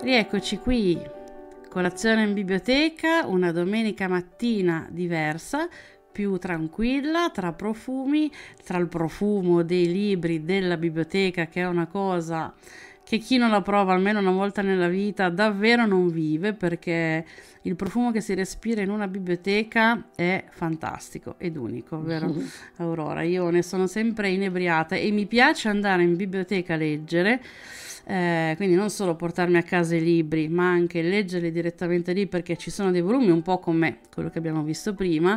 Rieccoci qui, colazione in biblioteca, una domenica mattina diversa, più tranquilla, tra profumi, tra il profumo dei libri della biblioteca, che è una cosa che chi non la prova almeno una volta nella vita davvero non vive, perché il profumo che si respira in una biblioteca è fantastico ed unico, vero Aurora? Io ne sono sempre inebriata e mi piace andare in biblioteca a leggere. Quindi non solo portarmi a casa i libri, ma anche leggerli direttamente lì, perché ci sono dei volumi un po' come quello che abbiamo visto prima,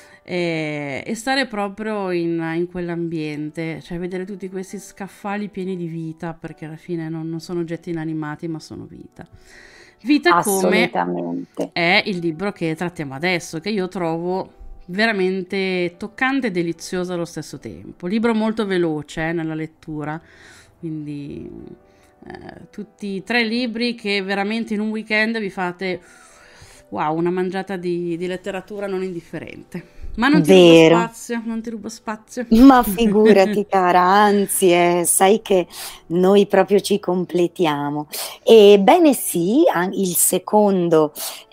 e stare proprio in quell'ambiente, cioè vedere tutti questi scaffali pieni di vita, perché alla fine non sono oggetti inanimati ma sono vita. Vita come Assolutamente. è il libro che trattiamo adesso, che io trovo veramente toccante e delizioso allo stesso tempo. Libro molto veloce nella lettura, quindi tutti 3 libri che veramente in un weekend vi fate wow, una mangiata di letteratura non indifferente. Ma non ti rubo Vero. spazio, non ti rubo spazio. Ma figurati cara, anzi, sai che noi proprio ci completiamo. Ebbene sì, il secondo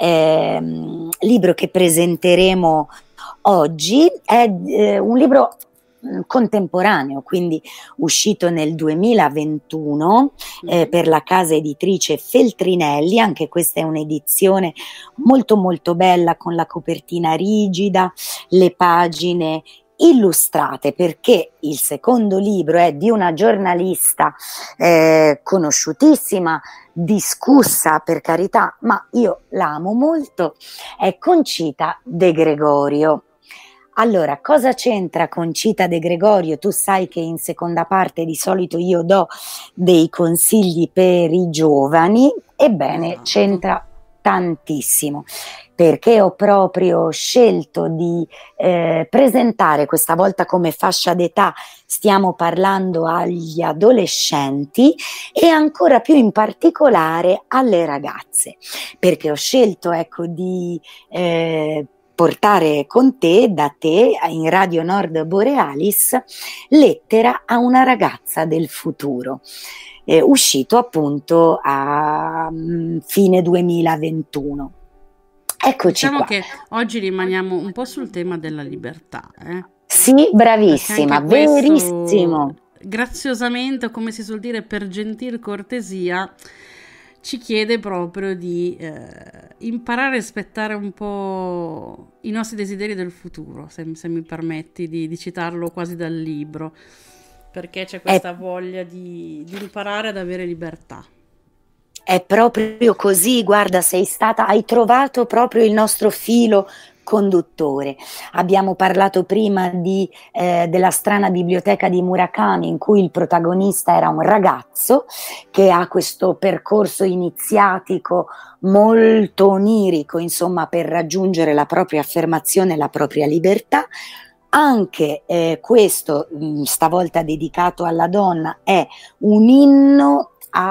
libro che presenteremo oggi è un libro contemporaneo, quindi uscito nel 2021 per la casa editrice Feltrinelli. Anche questa è un'edizione molto molto bella, con la copertina rigida, le pagine illustrate, perché il secondo libro è di una giornalista conosciutissima, discussa per carità, ma io l'amo molto, è Concita De Gregorio. Allora, cosa c'entra Concita De Gregorio? Tu sai che in seconda parte di solito io do dei consigli per i giovani, ebbene Esatto. c'entra tantissimo, perché ho proprio scelto di presentare questa volta come fascia d'età, stiamo parlando agli adolescenti e ancora più in particolare alle ragazze, perché ho scelto, ecco, di portare con te, da te, in Radio Nord Borealis, Lettera a una ragazza del futuro, uscito appunto a fine 2021. Eccoci Diciamo qua. che oggi rimaniamo un po' sul tema della libertà, Sì, perché bravissima, anche questo, verissimo. graziosamente, o come si suol dire, per gentil cortesia, ci chiede proprio di imparare a rispettare un po' i nostri desideri del futuro, se mi permetti di citarlo quasi dal libro, perché c'è È questa voglia di imparare ad avere libertà. È proprio così, guarda, hai trovato proprio il nostro filo conduttore. Abbiamo parlato prima della strana biblioteca di Murakami, in cui il protagonista era un ragazzo che ha questo percorso iniziatico molto onirico, insomma, per raggiungere la propria affermazione e la propria libertà. Anche questo, stavolta dedicato alla donna, è un inno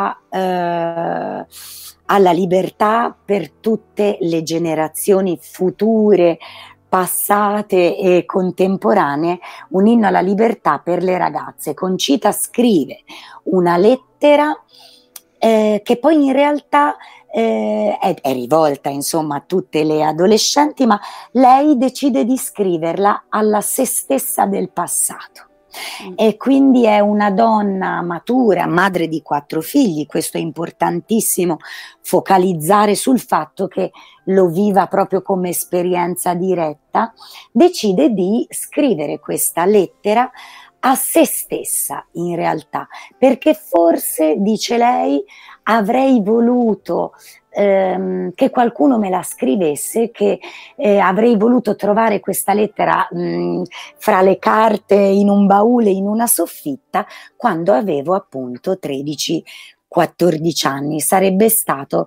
alla libertà per tutte le generazioni future, passate e contemporanee, un inno alla libertà per le ragazze. Concita scrive una lettera che poi in realtà è rivolta, insomma, a tutte le adolescenti, ma lei decide di scriverla alla se stessa del passato. E quindi è una donna matura, madre di 4 figli. Questo è importantissimo, focalizzare sul fatto che lo viva proprio come esperienza diretta. Decide di scrivere questa lettera a se stessa, in realtà, perché forse, dice lei, avrei voluto che qualcuno me la scrivesse, che avrei voluto trovare questa lettera fra le carte, in un baule, in una soffitta, quando avevo appunto 13-14 anni. Sarebbe stato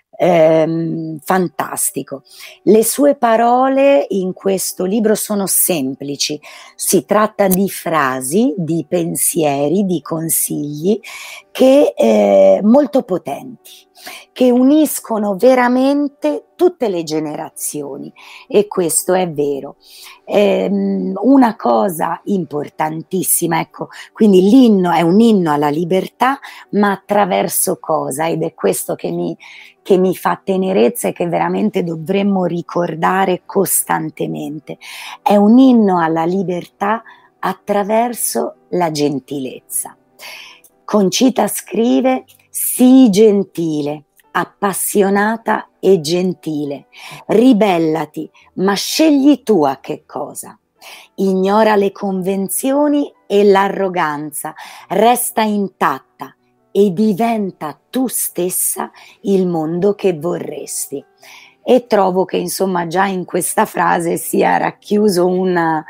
fantastico. Le sue parole in questo libro sono semplici, si tratta di frasi, di pensieri, di consigli che molto potenti, che uniscono veramente tutte le generazioni, e questo è vero. Una cosa importantissima, ecco, quindi l'inno è un inno alla libertà, ma attraverso cosa? Ed è questo che mi fa tenerezza e che veramente dovremmo ricordare costantemente. È un inno alla libertà attraverso la gentilezza. Concita scrive: sii gentile, appassionata e gentile, ribellati, ma scegli tu a che cosa. Ignora le convenzioni e l'arroganza, resta intatta e diventa tu stessa il mondo che vorresti. E trovo che insomma già in questa frase sia racchiuso una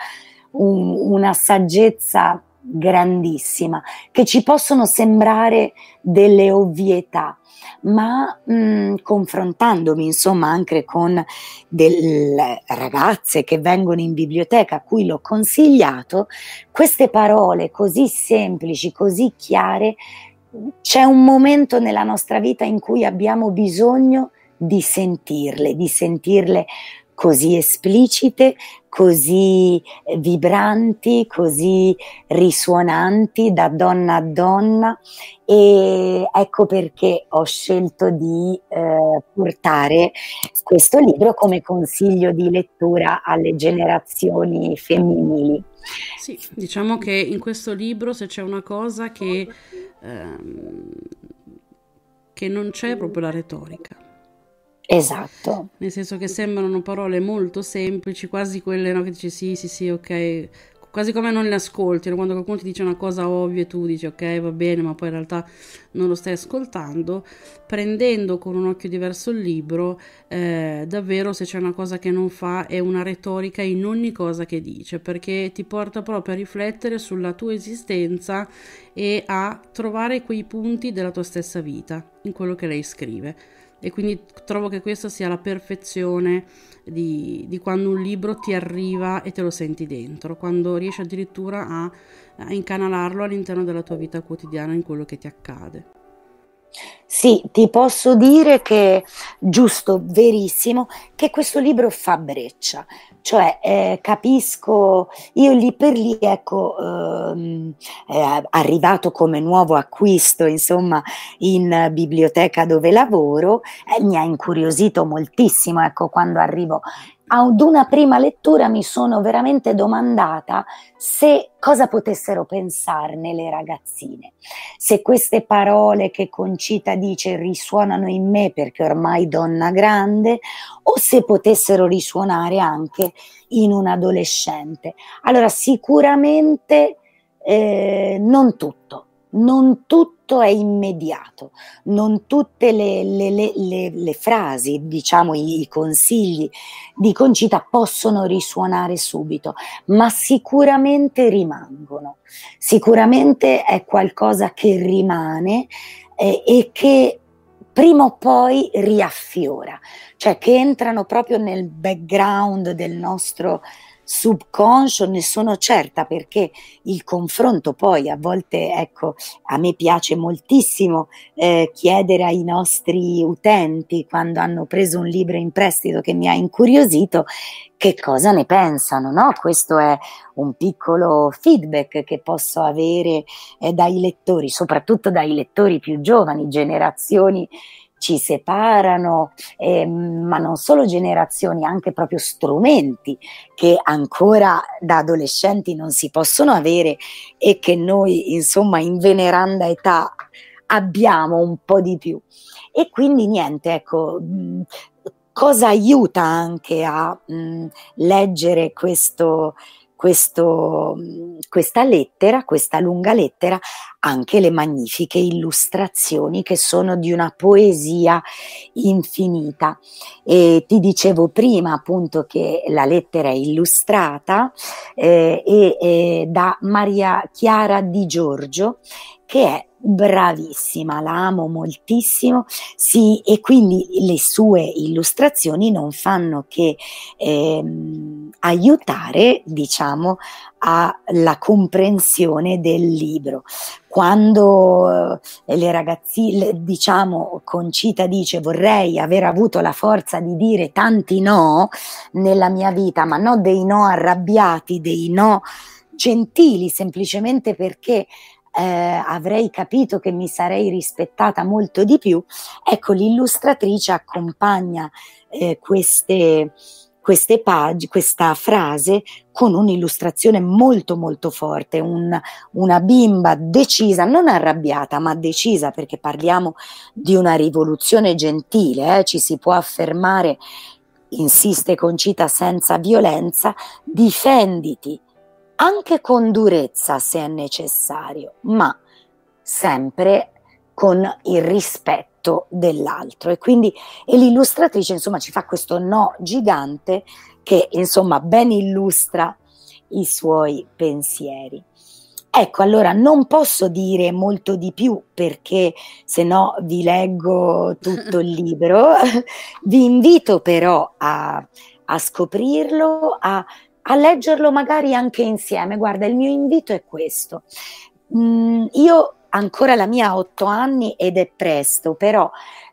saggezza grandissima, che ci possono sembrare delle ovvietà, ma confrontandomi insomma anche con delle ragazze che vengono in biblioteca a cui l'ho consigliato, queste parole così semplici, così chiare, c'è un momento nella nostra vita in cui abbiamo bisogno di sentirle così esplicite, così vibranti, così risuonanti da donna a donna, e ecco perché ho scelto di portare questo libro come consiglio di lettura alle generazioni femminili. Sì, diciamo che in questo libro se c'è una cosa che non c'è è proprio la retorica. Esatto. Nel senso che sembrano parole molto semplici, quasi quelle, no, che dici sì, ok, quasi come non le ascolti, no? Quando qualcuno ti dice una cosa ovvia e tu dici ok, va bene, ma poi in realtà non lo stai ascoltando. Prendendo con un occhio diverso il libro, davvero se c'è una cosa che non fa è una retorica in ogni cosa che dice, perché ti porta proprio a riflettere sulla tua esistenza e a trovare quei punti della tua stessa vita in quello che lei scrive. E quindi trovo che questa sia la perfezione di quando un libro ti arriva e te lo senti dentro, quando riesci addirittura a incanalarlo all'interno della tua vita quotidiana, in quello che ti accade. Sì, ti posso dire che, giusto, verissimo, che questo libro fa breccia, cioè capisco, io lì per lì, ecco, arrivato come nuovo acquisto, insomma, in biblioteca dove lavoro, mi ha incuriosito moltissimo, ecco, quando arrivo ad una prima lettura mi sono veramente domandata se cosa potessero pensarne le ragazzine, se queste parole che Concita dice risuonano in me perché ormai donna grande, o se potessero risuonare anche in un adolescente. Allora sicuramente non tutto è immediato, non tutte le frasi, diciamo i consigli di Concita possono risuonare subito, ma sicuramente rimangono, sicuramente è qualcosa che rimane e che prima o poi riaffiora, cioè che entrano proprio nel background del nostro subconscio, ne sono certa, perché il confronto poi a volte, ecco, a me piace moltissimo chiedere ai nostri utenti, quando hanno preso un libro in prestito che mi ha incuriosito, che cosa ne pensano, no? Questo è un piccolo feedback che posso avere dai lettori, soprattutto dai lettori più giovani, generazioni ci separano, ma non solo generazioni, anche proprio strumenti che ancora da adolescenti non si possono avere e che noi, insomma, in veneranda età abbiamo un po' di più. E quindi niente, ecco, cosa aiuta anche a leggere questa lettera, questa lunga lettera, anche le magnifiche illustrazioni che sono di una poesia infinita. E ti dicevo prima appunto che la lettera è illustrata da Maria Chiara Di Giorgio, che è Bravissima, la amo moltissimo, sì, e quindi le sue illustrazioni non fanno che aiutare, diciamo, alla comprensione del libro. Quando le ragazzine, diciamo, Concita dice vorrei aver avuto la forza di dire tanti no nella mia vita, ma no dei no arrabbiati, dei no gentili, semplicemente perché avrei capito che mi sarei rispettata molto di più. Ecco, l'illustratrice accompagna queste pagine, questa frase con un'illustrazione molto molto forte, una bimba decisa, non arrabbiata ma decisa, perché parliamo di una rivoluzione gentile, ci si può affermare, insiste Concita, senza violenza, difenditi anche con durezza se è necessario, ma sempre con il rispetto dell'altro. E l'illustratrice, insomma, ci fa questo no gigante che, insomma, ben illustra i suoi pensieri. Ecco, allora non posso dire molto di più perché se no vi leggo tutto il libro. Vi invito però a scoprirlo, a leggerlo magari anche insieme. Guarda, il mio invito è questo. Io ancora la mia ha 8 anni ed è presto, però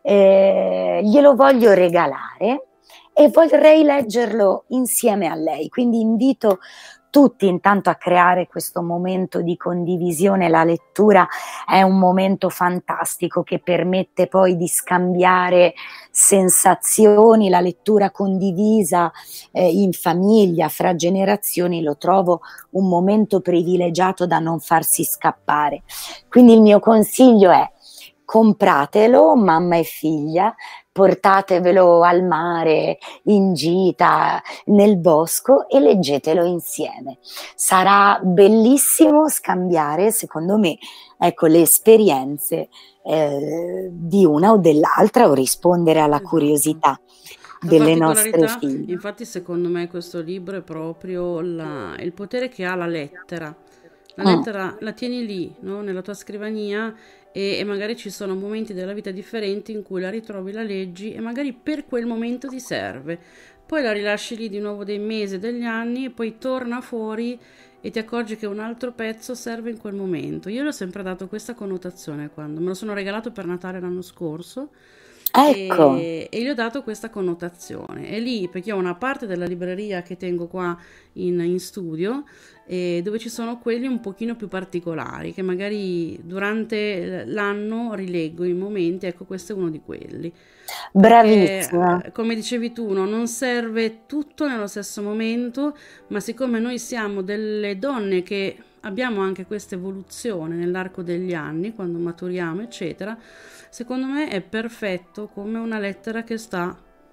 glielo voglio regalare e vorrei leggerlo insieme a lei. Quindi invito tutti intanto a creare questo momento di condivisione. La lettura è un momento fantastico che permette poi di scambiare sensazioni. La lettura condivisa in famiglia, fra generazioni, lo trovo un momento privilegiato da non farsi scappare. Quindi il mio consiglio è: compratelo, mamma e figlia, portatevelo al mare, in gita, nel bosco e leggetelo insieme. Sarà bellissimo scambiare, secondo me, ecco, le esperienze di una o dell'altra, o rispondere alla Esatto. curiosità La delle nostre particolarità, figlie. infatti, secondo me questo libro è proprio il potere che ha la lettera. La Mm. lettera la tieni lì, no? Nella tua scrivania e magari ci sono momenti della vita differenti in cui la ritrovi, la leggi e magari per quel momento ti serve. Poi la rilasci lì di nuovo dei mesi, degli anni e poi torna fuori e ti accorgi che un altro pezzo serve in quel momento. Io le ho sempre dato questa connotazione quando me lo sono regalato per Natale l'anno scorso Ecco. e gli ho dato questa connotazione. E lì, perché ho una parte della libreria che tengo qua in studio, dove ci sono quelli un pochino più particolari, che magari durante l'anno rileggo in momenti, ecco, questo è uno di quelli. Bravissima. Perché, come dicevi tu, no, non serve tutto nello stesso momento, ma siccome noi siamo delle donne che abbiamo anche questa evoluzione nell'arco degli anni, quando maturiamo, eccetera, secondo me è perfetto come una lettera che sta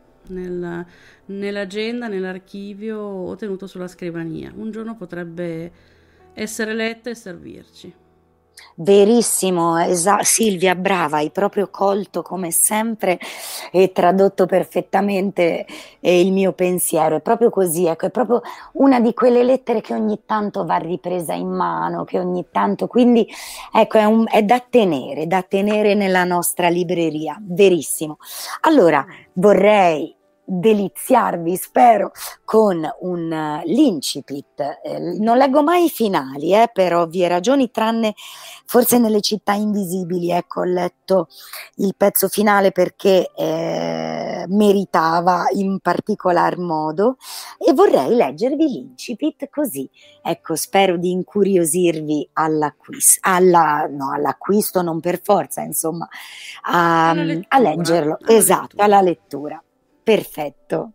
nell'agenda, nell'archivio o tenuto sulla scrivania. Un giorno potrebbe essere letta e servirci. Verissimo, Silvia, brava, hai proprio colto come sempre e tradotto perfettamente il mio pensiero. È proprio così, ecco, è proprio una di quelle lettere che ogni tanto va ripresa in mano, che ogni tanto, quindi ecco, è da tenere nella nostra libreria, verissimo. Allora, vorrei deliziarvi, spero, con l'incipit. Non leggo mai i finali, per ovvie ragioni, tranne forse nelle città invisibili. Ecco, ho letto il pezzo finale perché meritava in particolar modo e vorrei leggervi l'incipit così. Ecco, spero di incuriosirvi no, all'acquisto non per forza, insomma, Alla a lettura, leggerlo. alla Esatto, lettura. alla lettura. Perfetto.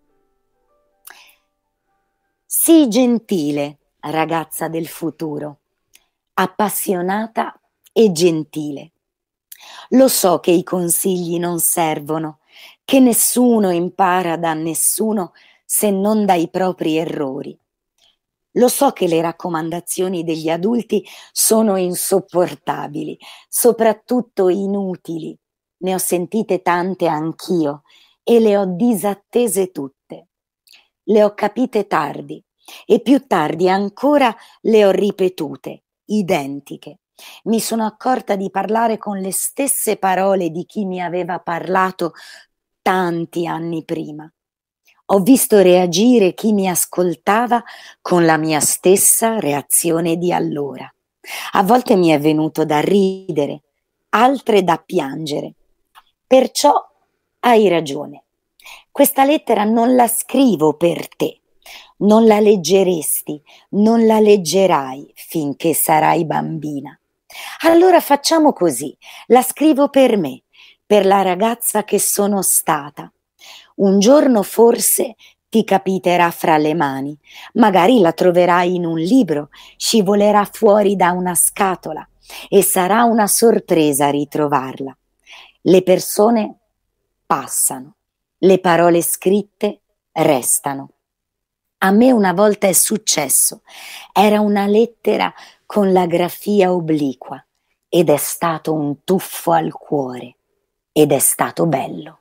Sii gentile, ragazza del futuro, appassionata e gentile. Lo so che i consigli non servono, che nessuno impara da nessuno se non dai propri errori. Lo so che le raccomandazioni degli adulti sono insopportabili, soprattutto inutili. Ne ho sentite tante anch'io e le ho disattese tutte. Le ho capite tardi e più tardi ancora le ho ripetute, identiche, Mi sono accorta di parlare con le stesse parole di chi mi aveva parlato tanti anni prima. Ho visto reagire chi mi ascoltava con la mia stessa reazione di allora. A volte mi è venuto da ridere, altre da piangere. Perciò hai ragione. Questa lettera non la scrivo per te. Non la leggeresti, non la leggerai finché sarai bambina. Allora facciamo così, la scrivo per me, per la ragazza che sono stata. Un giorno forse ti capiterà fra le mani, magari la troverai in un libro, scivolerà fuori da una scatola e sarà una sorpresa ritrovarla. Le persone passano, le parole scritte restano. A me una volta è successo, era una lettera con la grafia obliqua ed è stato un tuffo al cuore ed è stato bello.